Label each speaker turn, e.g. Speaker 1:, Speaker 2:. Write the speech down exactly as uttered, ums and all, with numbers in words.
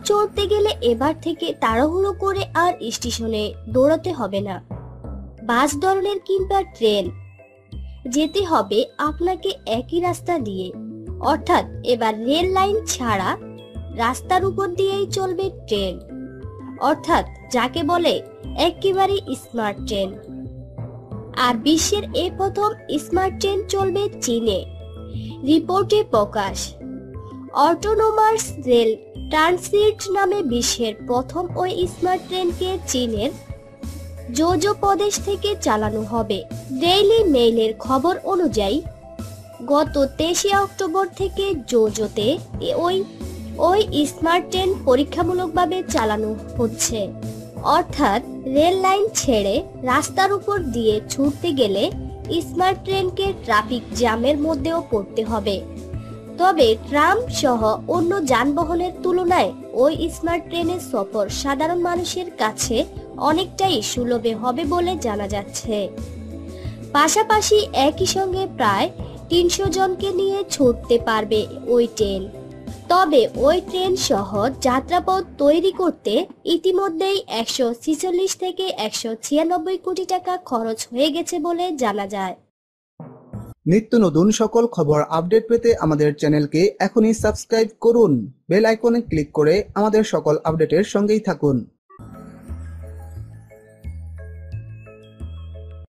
Speaker 1: চড়তে গেলে এবার থেকে তাড়াহুড়ো করে আর স্টেশনে দৌড়াতে হবে না। বাস ধরনের কিংবা ট্রেন যেতে হবে আপনাকে একই রাস্তা দিয়ে, অর্থাৎ এবার রেল লাইন ছাড়া রাস্তার উপর দিয়েই চলবে ট্রেন, অর্থাৎ যাকে বলে একেবারে স্মার্ট ট্রেন। আর বিশ্বের এই প্রথম স্মার্ট ট্রেন চলবে চীনে। রিপোর্টে প্রকাশ, অটোনোমাস রেল ট্রানজিট নামে বিশ্বের প্রথম ওই স্মার্ট ট্রেনকে চীনের জোজো প্রদেশ থেকে চালানো হবে। ডেইলি মেইলের খবর অনুযায়ী গত তেইশে অক্টোবর থেকে জোজোতে ওই ওই স্মার্ট ট্রেন পরীক্ষামূলকভাবে চালানো হচ্ছে, অর্থাৎ রেল লাইন ছেড়ে রাস্তার উপর দিয়ে ছুটতে গেলে স্মার্ট ট্রেনকে ট্রাফিক জ্যামের মধ্যেও পড়তে হবে। তবে ট্রাম সহ অন্য যানবাহনের তুলনায় ওই স্মার্ট ট্রেনের সফর সাধারণ মানুষের কাছে অনেকটাই সুলভে হবে বলে জানা যাচ্ছে। পাশাপাশি একই সঙ্গে প্রায় তিনশো জনকে নিয়ে ছুটতে পারবে ওই ট্রেন। তবে ওই ট্রেন সহ যাত্রাপথ তৈরি করতে ইতিমধ্যেই একশো ছিচল্লিশ থেকে একশো ছিয়ানব্বই কোটি টাকা খরচ হয়ে গেছে বলে জানা যায়।
Speaker 2: নিত্য নতুন সকল খবর আপডেট পেতে আমাদের চ্যানেলকে এখনই সাবস্ক্রাইব করুন। বেল আইকনে ক্লিক করে আমাদের সকল আপডেটের সঙ্গেই থাকুন।